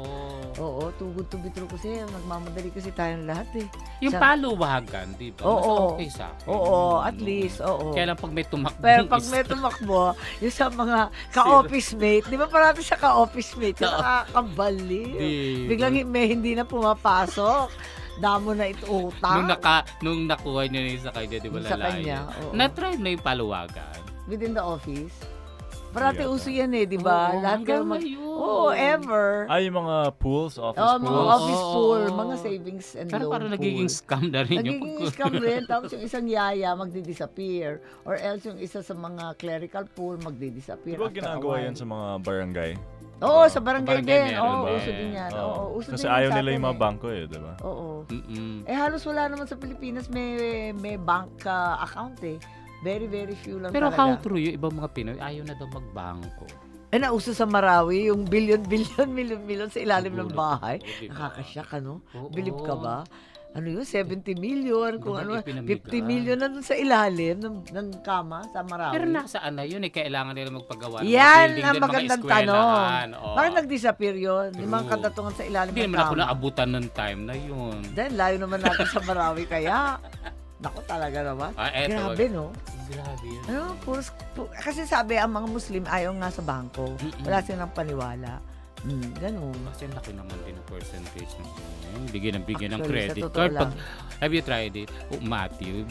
Oo, too good to be true kasi nagmamadali kasi tayong lahat eh. Yung paluwagan, di ba? Mas okay sa akin. Oo, at least, oo. Kaya lang pag may tumakbo. Pero pag may tumakbo, yung sa mga ka-office mate, di ba parati sa ka-office mate, yung nakakabali. Biglang may hindi na pumapasok. Damo na ito utang. Nung nakuha niya na sa kanya, di ba Sa lalaki? kanya, oo. Na-try na yung paluwagan. Within the office. Parati uso yan eh, di ba? Oo, Lahat kayo Oo, ever. Yung mga pools, office Mga pools. office pool, mga savings and Pero loan parang pool. nagiging scam na rin yung Nagiging scam rin. Tapos yung isang yaya magdi-disappear. Or else yung isa sa mga clerical pool magdi-disappear. Di ba after a ginagawa while. yan sa mga barangay? Oo, sa barangay din. meron Oo, din. uso din yan. Oo, uso Kasi din yan ayaw sa nila atin yung mga eh. bangko di ba? Oo. Mm-mm. Halos wala naman sa Pilipinas may bank account eh. Very, very few lang Pero talaga. how true yung ibang mga Pinoy ayaw na daw magbangko. Nauso sa Marawi, yung billion sa ilalim ng Siguro. bahay. Oo, diba? Nakakasyak, ano? Oo. Believe ka ba? Ano yun? 70 million, kung Doon ano, ipinamigay. 50 million na dun sa ilalim ng kama sa Marawi. Pero nasaan na yun eh? Kailangan nila magpagawa. ng mga Yan building ang din, mga magandang eskwelahan. tanong. Oo. Bakit nag-disappear yun? Yung mga True. katatungan sa ilalim Hindi ng naman ako kama. naabutan ng time na yun. Dahil layo naman natin sa Marawi kaya. Naku talaga naman. Eto. Grabe, no? Grabe yun. Ano, kasi sabi, ang mga Muslim ayaw nga sa bangko. Wala silang paniwala. Ganun. Kasi laki naman din ang percentage ng bigyan ng Actually, credit sa totoo card. lang. Have you tried it? Matthew,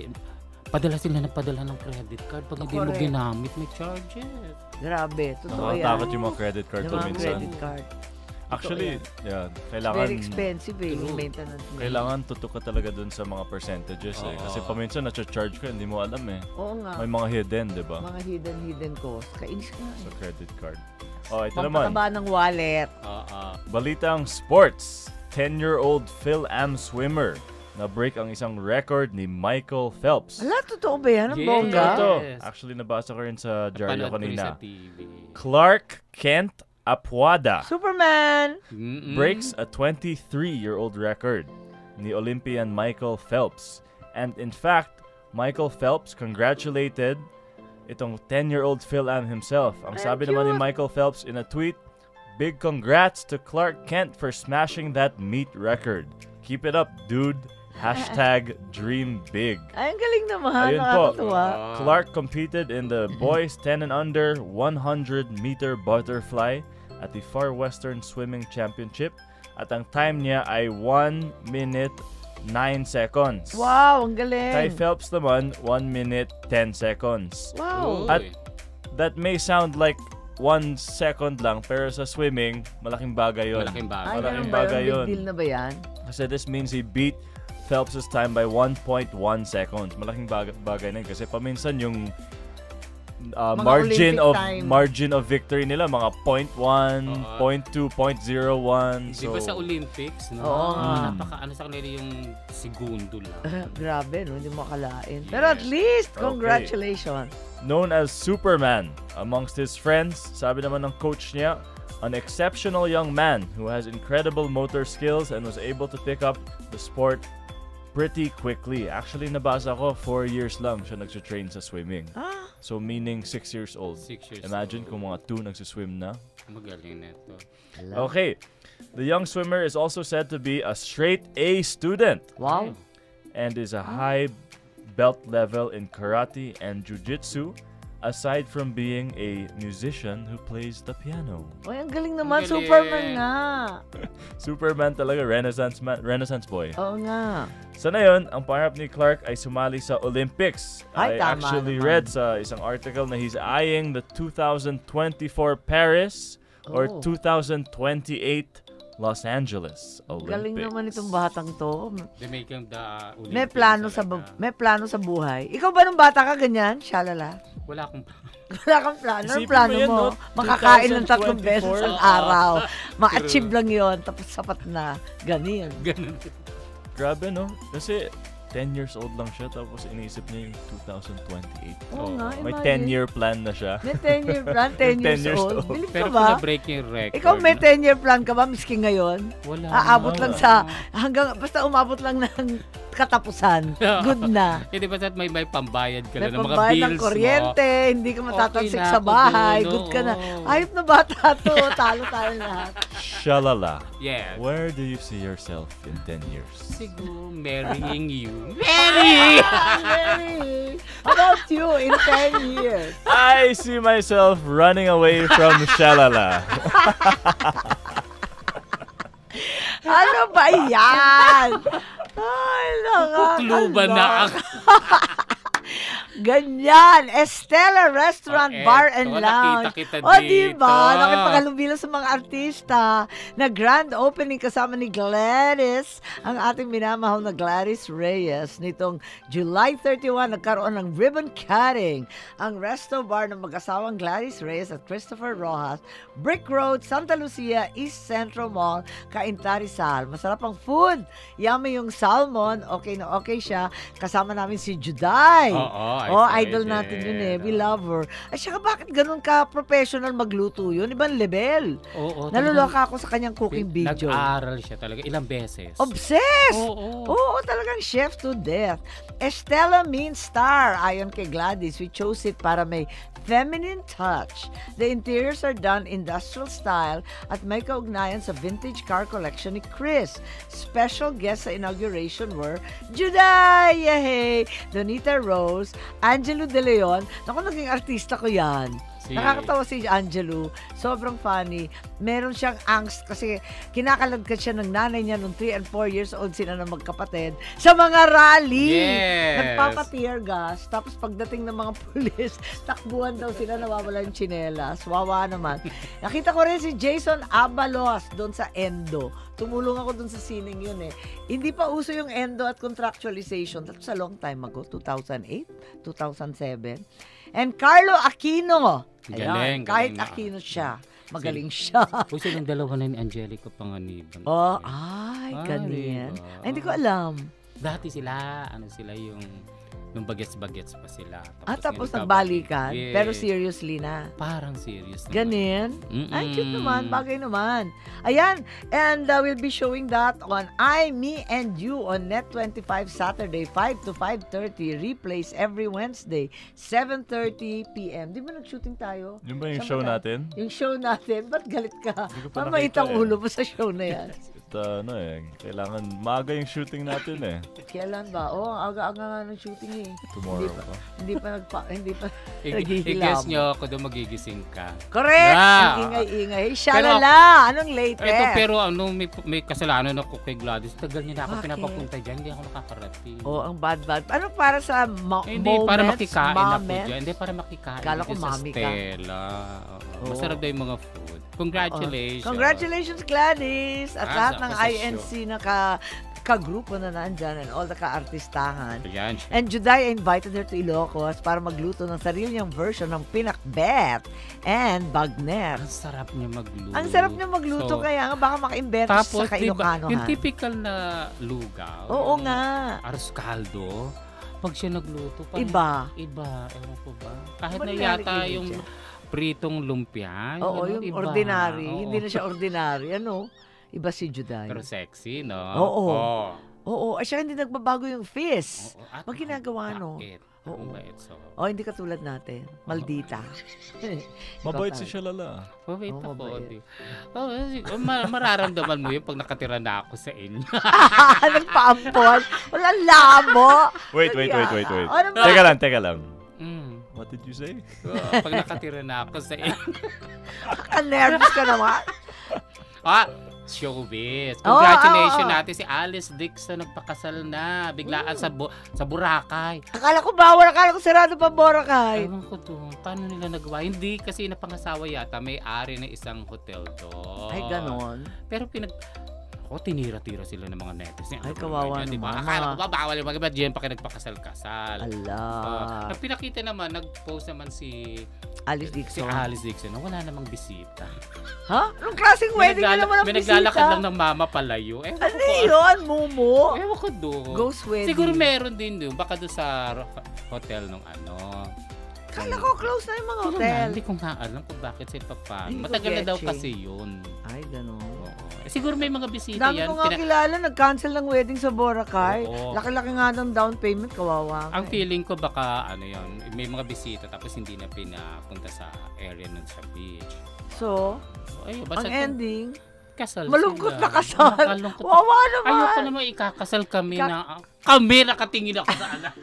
padala sila ng credit card. Pag hindi mo Correct. ginamit, may charges. Grabe, totoo yan. Nakatakot yung mga credit card Yung ko mga minsan. credit card. Actually, kailangan Very expensive eh, yung maintenance niya. kailangan tutok ka talaga dun sa mga percentages eh. Kasi paminsan na-charge ka, hindi mo alam eh. Oo nga. May mga hidden, di ba? Mga hidden cost. Kainis ka nga Sa eh. credit card. Ito naman. Pampataba ng wallet. Balitang sports. 10-year-old Phil Am swimmer na break ang isang record ni Michael Phelps. Ala, totoo ba yan? Ang Yes. bongga? Ito, actually nabasa ko rin sa Jaryo Napanood ko rin sa kanina. TV. Clark Kent Apuada Superman! breaks a 23-year-old record ni Olympian Michael Phelps. And in fact, Michael Phelps congratulated itong 10-year-old Phil Am himself. Ang sabi naman ni Michael Phelps in a tweet, "Big congrats to Clark Kent for smashing that meet record. Keep it up, dude. #dream big." Ay, ang galing naman. Ayun po. Nakakatuwa. Clark competed in the boys 10 and under 100-meter butterfly at the Far Western Swimming Championship at ang time niya ay 1 minute 9 seconds. Wow, ang Kay galing. Phelps naman, 1 minute 10 seconds. Wow. At that may sound like 1 second lang, pero sa swimming, malaking bagay yun. Malaking bagay. Ay, malaking ganun ba bagay yun? yun. Big deal na ba yan? Kasi this means he beat Phelps' time by 1.1 seconds. Malaking bagay na yun. Kasi paminsan yung Mga margin of victory nila, mga 0.1, 0.2, 0.01. Di ba sa Olympics, no? Oo nga. Sa kanila yung segundo lang. Grabe, no? Hindi mo akalain. Pero at least, congratulations. Known as Superman amongst his friends, sabi naman ng coach niya, an exceptional young man who has incredible motor skills and was able to pick up the sport pretty quickly. Actually, nabasa ko, 4 years lang siya nagsitrain sa swimming. So, meaning 6 years old. 6 years Imagine kung mga 2 nagsiswim na. Magaling na ito. Okay. The young swimmer is also said to be a straight A student Wow. and is a high belt level in karate and jiu-jitsu aside from being a musician who plays the piano. Oy, ang galing naman. Ang galing. Superman nga. Superman talaga, Renaissance boy. Oo nga. Sa ngayon, ang pangarap ni Clark ay sumali sa Olympics. Ay, I tama actually naman. read sa isang article na he's eyeing the 2024 Paris or Oh. 2028 Los Angeles Olympics. Galing naman itong batang to. They make him the Olympian May plano talaga. may plano sa buhay. Ikaw ba nung bata ka ganyan? Shalala. Wala akong Wala kang plano. Anong Isipin plano mo yan, mo? no? Makakain ng 3 beses 2024. ang araw. Oo. Ma-achieve lang yon tapos sapat na. Ganyan. ganun. Grabe, no? Kasi 10 years old lang siya tapos iniisip niya yung 2028. Oo nga, May imagine. 10-year plan na siya. May 10-year plan, 10 years, 10 years old. old. Believe Pero ka ba? pina-break yung record. Ikaw may 10-year plan ka ba, miski ngayon? Wala. Aabot lang Wala. hanggang, basta umabot lang ng katapusan. Good na. Hindi ba may pambayad ka May lang ng mga pambayad bills ng kuryente, hindi ka matatansik Okay na sa ako bahay, dun, good ka na. oo. Ayop na bata to, talo tayo lahat. Shalala. mo. Yeah. Where do you see yourself in 10 years? Siguro marrying you. Mary! Mary, how about you in 10 years? I see myself running away from Shalala. Ano ba yan? Ay, Kluban na ako. Ganyan, Estela Restaurant, Oh, Bar eto, and Lounge. nakita kita O, diba? dito. Nakipaghalubilo sa mga artista na grand opening kasama ni Gladys, ang ating minamahal na Gladys Reyes. Nitong July 31, nagkaroon ng ribbon cutting ang resto bar ng mag-asawang Gladys Reyes at Christopher Rojas, Brick Road, Santa Lucia, East Central Mall, Cainta, Rizal. Masarap ang food. Yummy yung salmon. Okay na okay siya. Kasama namin si Juday. Oo, Idol natin yun eh. We love her. At saka bakit ganun ka professional magluto yun? Ibang level. Oo. Naluloka ako sa kanyang cooking video. Nag-aral siya talaga ilang beses. Obsessed! Oo. Oo, talagang chef to death. Estela means star. Ayon kay Gladys, we chose it para may feminine touch. The interiors are done industrial style at may kaugnayan sa vintage car collection ni Chris. Special guests sa inauguration were Juday, yay! Donita Rose, Angelo De Leon. Naku, naging artista ko yan. Nakakatawa si Angelo. Sobrang funny. Meron siyang angst kasi kinakalagkat siya ng nanay niya nung 3 and 4 years old sila na magkapatid sa mga rally. Yes. Nagpapa-tear gas. Tapos pagdating ng mga pulis, takbuhan daw sila, nawawala yung tsinelas. Wawa naman. Nakita ko rin si Jason Abalos doon sa Endo. Tumulong ako doon sa sining yun eh. Hindi pa uso yung Endo at contractualization. That was a long time ago. 2008? 2007? And Carlo Aquino. Galing, Kahit galing na. Aquino siya. Magaling siya. Uy, silang dalawa na ni Angelica Panganiban. Oh, ay, ganyan. diba? Ay, hindi ko alam. Dati sila, yung nung bagets-bagets pa sila. Tapos ngayon nagbalikan. Yeah. Pero seriously na. Parang serious naman. Ganin. Mm-mm. Ay, cute naman. Bagay naman. Ayan. And we'll be showing that on I, Me, and You on Net25 Saturday, 5 to 5:30. Replays every Wednesday, 7:30 p.m. Di ba nag-shooting tayo? Yun ba yung Saan show ba tayo? natin? Yung show natin? Ba't galit ka? Hindi ko pa Mamait nakita ang eh. ulo mo sa show na yan. Kailangan maaga yung shooting natin eh. Kailan ba? Oo, aga-aga nga ng shooting eh. Tomorrow Hindi pa. pa. Hindi pa I-guess naghihilam. nyo ako doon magigising ka. Correct! Ah. Ang ingay-ingay. Shalala! Anong latest? Ito, pero may kasalanan ako kay Gladys. Tagal niya na ako Bakit? pinapapunta dyan. Hindi ako nakakarating. Oh, ang bad. Ano para sa Hindi, moments? para makikain ako moments? dyan. Hindi, para makikain. Kala ko dito sa mami ka. Stella. Oo. Masarap daw yung mga food. Congratulations. Congratulations, Gladys! At lahat ng sa INC na kagrupo na nandyan and all the ka-artistahan. Ayan. And Juday invited her to Ilocos para magluto ng sarili niyang version ng pinakbet and bagnet. Ang sarap niya magluto. Ang sarap niya magluto, kaya nga baka maka-invento siya Tapos, sa Ilocanohan. yung typical na lugaw. Oo yung nga. Arroz caldo. Pag siya nagluto, parang Iba. Iba. Ewan ko ba? Kahit Ano na nangyari yata kay yung Lydia? pritong lumpia. Oo, ano, yung iba. ordinary. Oo. Hindi na siya ordinary. Ano? Iba si Juday. Pero sexy, no? Oo. Oo. Oo. Ay, siya hindi nagbabago yung fizz. Oo. At Pag ginagawa, no? bakit? Oo. Ang bait, so. Oh, hindi katulad natin. Maldita. Mabait si Shalala. Mabait Oo, ako. mabait. Di. Mararamdaman mo yun pag nakatira na ako sa inyo. Nagpaampon. Walang labo. Wait. Ano ba? Teka lang. Mm. What did you say? Pag nakatira na ako sa Nervous ka naman. Showbiz. Congratulations natin si Alice Dixon, nagpakasal na. Biglaan sa Boracay. Akala ko sarado pa Boracay. Ewan ko to. Paano nila nagawa? Hindi kasi napangasawa yata. May-ari ng isang hotel to. Ay, ganon. Pero tinira-tira sila ng mga netizen. Ay, kawawa diba? naman. Akala ko ba bawal yung mag-iba dyan pa nagpakasal-kasal. Ala. Pinakita naman, nag-post naman si Alice Dixon. Alice Dixon. Wala namang bisita. Ha? Anong klaseng wedding na naman ang may bisita? naglalakad lang ng mama palayo. Ano yun, Mumu? Ewan ko doon. Ghost wedding. Siguro meron din doon. Baka doon sa hotel nung Kala ko close na yung mga hotel. Hindi ko nga alam kung bakit sila paano. Hindi ko Matagal na daw getche. kasi yun. Ay, gano'n. Siguro may mga bisita Dami yan. ko nga kilala, nag-cancel ng wedding sa Boracay. Oo. Laki-laki nga ng down payment, kawawa. Ang feeling ko baka yun, may mga bisita tapos hindi na pinapunta sa area nun sa beach. So, Ay, ang ending, kasal malungkot sila. na kasal. Nakakalungkot. Wawa naman. Ayoko naman ikakasal kami na kami nakatingin ako sa anak.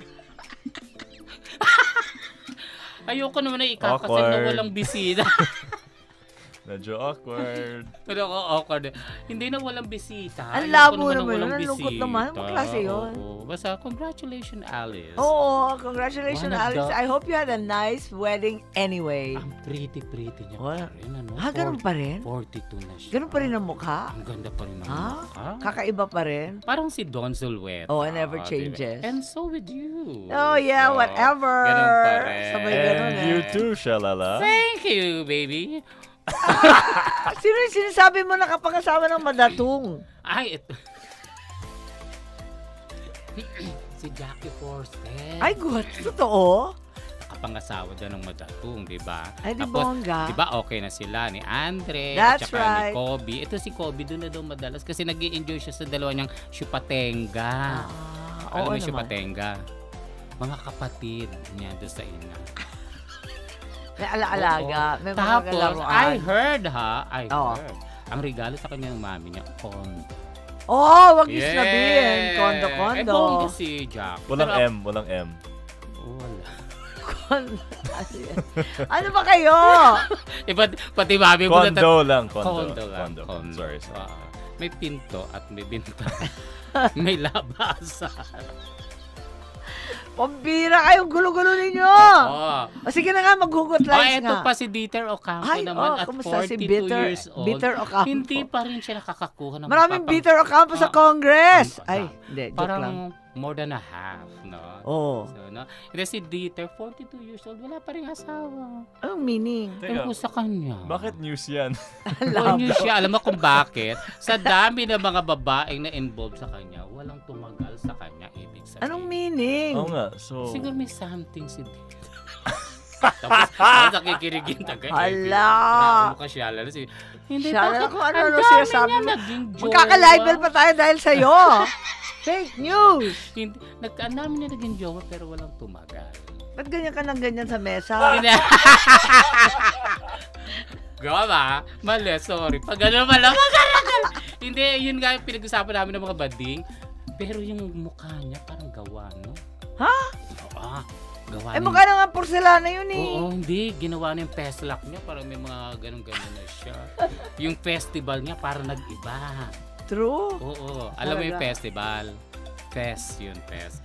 Ayoko naman na ikakasal na walang bisita. Medyo awkward. Pero awkward. Hindi na walang bisita. Ang Ayoko labo naman naman. walang Ang lungkot bisita. naman. Anong klase yun? Oo. Basta congratulations, Alice. Oo, congratulations, One of Alex. the- I hope you had a nice wedding anyway. Ang pretty niya What? pa rin. Ganun pa rin? 42 na siya. Ganun pa rin ang mukha? Ang ganda pa rin ng Ha? mukha. Kakaiba pa rin? Parang si Don Zulueta. Oh, it never diba? changes. And so with you. Oh, yeah, So, whatever. Ganun pa rin. Sabay ganun And eh. you too, Shalala. Thank you, baby. Sino yung sinasabi mo nakapangasawa ng madatong? Ay, ito. Si Jackie Forster. Ay, good. Totoo? Nakapangasawa daw ng madatong, di ba? Ay, di Tapos, bongga. di ba okay na sila ni Andre That's at saka right. ni Kobe. Ito si Kobe doon na daw madalas kasi nag-i-enjoy siya sa dalawa niyang syupatenga. Alam mo yung syupatenga? Mga kapatid niya doon sa ina. May alaalaga. May mga Tapos, kalaruan. I heard. Oo. Ang regalo sa kanya ng mami niya, kondo. Oh, wag niyo sinabihin. Kondo-kondo. Eh, bongga si Jack. Walang Pero M, walang M. wala. Ano ba kayo? Pati mami mo Condo lang, condo. Condo lang. Condo. Condo. Sorry. May pinto at may binta. May labasan. Pambira kayong gulo-gulo ninyo. Oo. O sige na nga, maghugot lines Eto nga. pa si Dieter Ocampo Ay, naman at kumusta 42 si Bitter- years old. Bitter Ocampo? Hindi pa rin siya nakakakuha ng Maraming bitter Ocampo sa Congress. Ay, hindi, joke lang. Parang more than a half, no? Oo. So, no? And then si Dieter, 42 years old, wala pa rin asawa. Anong meaning? Ewan ko sa kanya. Bakit news yan? Alam niyo siya, alam mo kung bakit? Sa dami ng mga babaeng na involved sa kanya, walang tumagal sa kanya, ibig sabihin. Anong meaning? Oo nga, so... Siguro may something si Dieter. Tapos nakikirigin tagay. Hala! Mukha siya, lalo si... Hindi, Siya, bakit? kung ano Ang ano dami sinasabi niya mo. naging jowa. Magkaka-libel pa tayo dahil sa'yo. Fake news. Ang dami niya naging jowa pero walang tumagal. Ba't ganyan ka ng ganyan sa mesa? Gawa ba? Mali, sorry. Pag ano pala, magaragal. Hindi, yun nga yung pinag-usapan namin ng mga bading. Pero yung mukha niya parang gawa, no? Ha? Gawa Eh, mukha na nga porselana yun eh. Oo, hindi. Ginawa na yung peslak niya. Parang may mga ganun-ganun na siya. Yung festival niya parang nag-iba. True. Oo. Alam mo yung Talaga. festival? Fest yun, fest.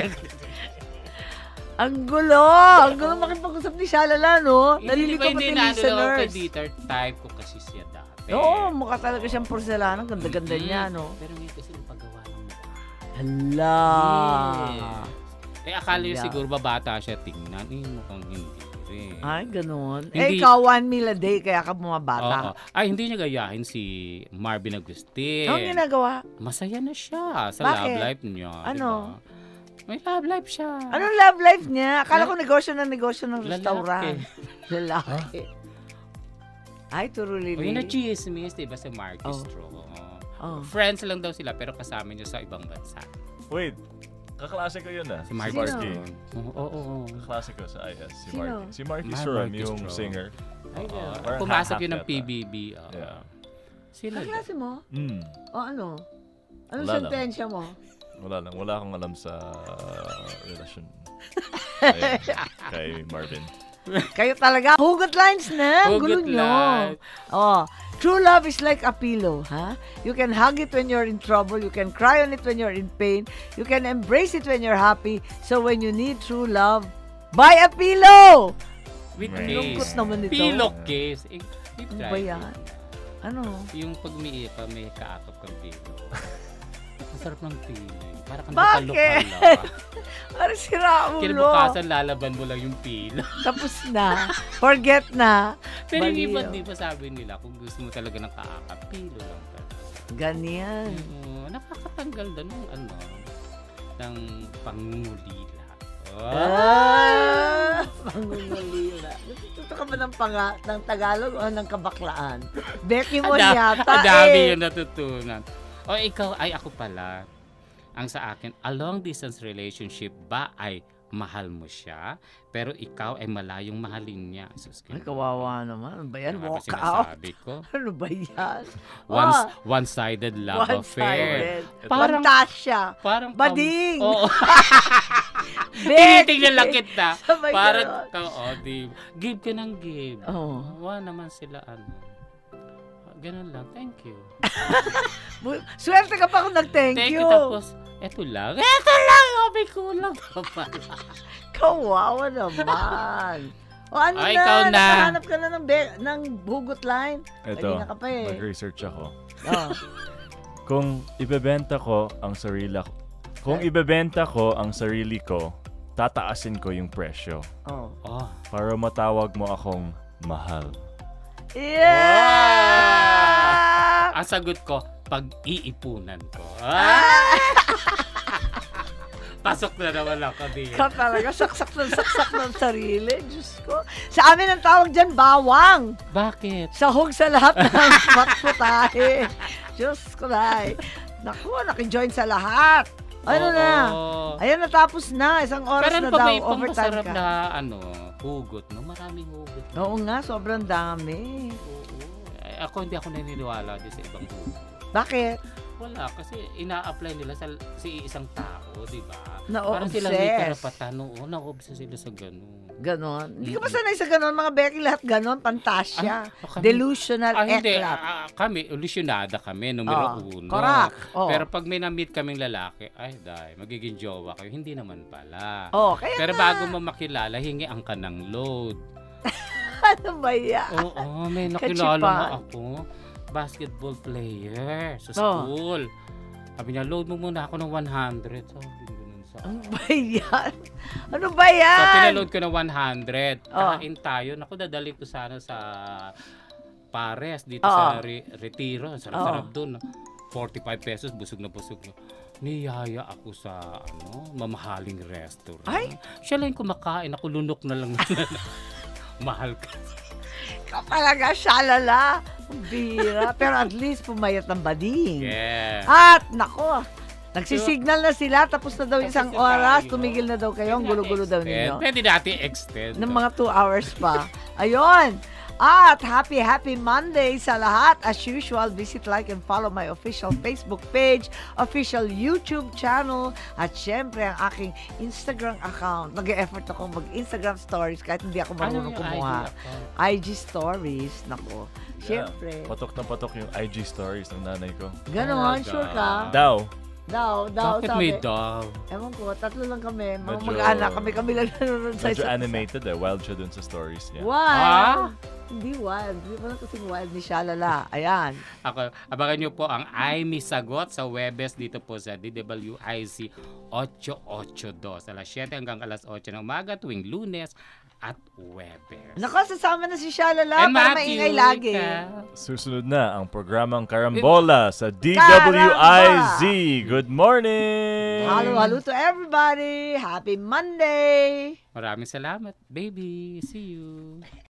Ang gulo. Ang gulo makipag-usap ni Shalala, no? Nalilito pati Hindi na ano lang kay listeners. Dieter. Type ko kasi siya dati. Oo, mukha talaga siyang porselana. Ang ganda-ganda niya, no? Pero ngayon kasi yung paggawa ng mukha. Hala. Eh, akala nyo Hala. siguro babata siya tingnan. Eh, mukhang hindi rin. Ay, ganun. Hindi. Eh, ikaw, 1 meal a day, kaya ka bumabata. Oo. Ay, hindi niya gayahin si Marvin Agustin. Anong ginagawa? Masaya na siya sa Bakit? love life niya. Ano? Diba? May love life siya. Anong love life niya? Akala ko negosyo ng Lalaki. restaurant. Lalaki. Ay, turulili. O yun na chismis, diba si Marcus Oh. Stroh. Oh. Friends lang daw sila pero kasama niya sa ibang bansa. Wait, kaklase ko yun Si Sino? Marcus Marky. Stroh. Oo. Kaklase ko sa IS, si Sino? Marky. Si Marky Marky Suram, yung Stroh. singer. Ay, Oo. yeah. Parang Pumasok half-half yun ng yata. PBB. Yeah. Sino? Kaklase mo? Mm. O ano? Anong Wala lang. sentensya mo? Wala lang. Wala akong alam sa relasyon. Ayan, kay Marvin. Kayo talaga, hugot lines na. Gulo Hugot nyo. lines. Oh, true love is like a pillow, ha? You can hug it when you're in trouble. You can cry on it when you're in pain. You can embrace it when you're happy. So when you need true love, buy a pillow! With May case. lungkot naman ito. Pillowcase. Ano ba yan? Ano? Yung pag umiiyak ka, may kaakap kang pillow. Ang sarap ng feeling. Para kang Bakit? nakaloka. Parang sira ulo. Kinabukasan lalaban mo lang yung pillow. Tapos na. Forget na. Pero yung iba, Baliw. di ba sabi nila, kung gusto mo talaga ng kaakap, pillow lang talaga. Ganyan. Nakakatanggal doon ng ng pangungulila. Pangungulila. Natututo ka ba ng Tagalog o ng kabaklaan? Becky mo Ang yata dami eh. yung natutunan. O ikaw, ay ako pala. Ang sa akin, a long distance relationship ba ay mahal mo siya, pero ikaw ay malayong mahalin niya. Sus, Ay, kawawa naman. Ano ba yan? Ano ba Walk out? sinasabi ko? Ano ba yan? One-sided love affair. One-sided. Parang- Fantasya. Parang Bading. Oo. Becky. Tinitingnan lang kita. Sabay Parang, ganon. give ka ng give. Oo. Wala naman sila, ganun lang, thank you. Swerte ka pa kung nag-thank you. Tapos, eto lang, sabi ko lang pa pala. Kawawa naman. O ano Ay, na, ikaw na. nakahanap ka na ng hugot line. Ito, Kanina ka pa eh. nag-research ako. Oh. Kung ibebenta ko ang sarili ko, tataasin ko yung presyo Oh. Oh, para matawag mo akong mahal. Yeah! ang sagot ko, pag-iipunan ko. Pasok na naman ako dito. Ikaw talaga, saksak ng sarili. Diyos ko. Sa amin ang tawag dyan, bawang. Bakit? Sahog sa lahat ng matputahe. Diyos ko na. Naku, nakijoin sa lahat. Ano na? Ayan, natapos na. Isang oras Pero na pa daw. may Overtime pampasarap ka. na hugot, no? Maraming hugot. Oo nga, sobrang dami. Oo. Ako hindi ako naniniwala din sa ibang hugot. Bakit? Wala, kasi ina-apply nila sa isang tao, di ba? Na-obsess. Parang sila may karapatan, oo, na-obsess sila sa gano'n. Ganon. Hindi ka ba sanay sa ganon? Mga Becky, lahat ganon. Pantasya. kami- Delusional Hindi, eklat. kami, ilusyonada kami, numero uno. Correct. Oh. Pero pag may na-meet kaming lalaki, ay, magiging jowa kayo. Hindi naman pala. Oh, kaya Pero nga. bago mo makilala, hingi ang ka ng load. Ano ba yan? Oo, may nakilala nga Kachipan. ako. Basketball player sa Oh. school. Sabi niya, load mo muna ako ng 100. Sabi ko ganun sa Ano ba yan? Ano ba So, yan? pinaload ko ng 100. Oh. Kain tayo. Naku, dadalhin ko sana sa Pares dito Oo. sa Retiro. Sarap-sarap Oo. doon. 45 pesos, busog na busog na. Niyaya ako sa mamahaling restaurant. Ay! Siya lang kumakain. Ako lunok na lang. Mahal ka. Ikaw talaga, shalala. Bira. Pero at least pumayat ng bading. Yeah. At, nako, nagsisignal na sila. Tapos na daw isang Tapos na oras. tayo. Tumigil na daw kayo. Ang gulo-gulo daw ninyo. Pwede natin extend. Ng mga 2 hours pa. Ayun. At happy Monday sa lahat. As usual, visit, like, and follow my official Facebook page, official YouTube channel, at syempre ang aking Instagram account. Nag-e-effort ako mag-Instagram stories kahit hindi ako marunong kumuha. IG stories. Nako. Syempre. Patok na patok yung IG stories ng nanay ko. Ganon, Talaga. sure ka? Daw. Daw, Bakit sabi. may daw? Ewan ko, tatlo lang kami. Mga Medyo- mag-anak. Kami lang nanonood sa Medyo isa't isa. animated Wild siya dun sa stories niya. Wild. Hindi wild. Hindi mo lang kasing wild ni Shalala. Ayan. Ako, abangan nyo po ang Aimee Sagot sa Webes dito po sa DWIZ 882 alas 7 hanggang alas 8 ng umaga tuwing Lunes at Webes. Nako, sasama na si Shalala And para Matthew, maingay lagi. Susunod na ang programang Karambola sa DWIZ. Good morning! Halo to everybody. Happy Monday. Maraming salamat, baby. See you.